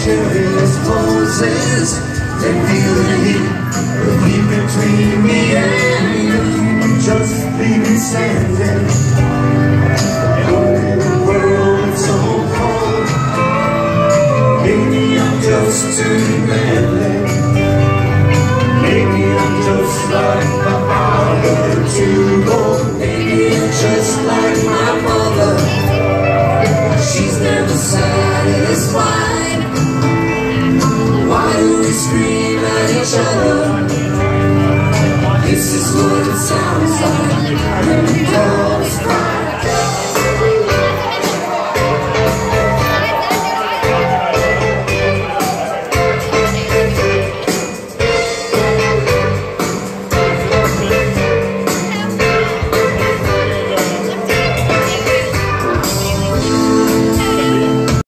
curious poses. They feel the heat between me and you. Just leave me standing. In a world that's so cold. Maybe I'm just too demanding. Maybe I'm just like my father, too old. Maybe I'm just like my mother. She's never satisfied. Why do we scream at each other? This is what it sounds like when we call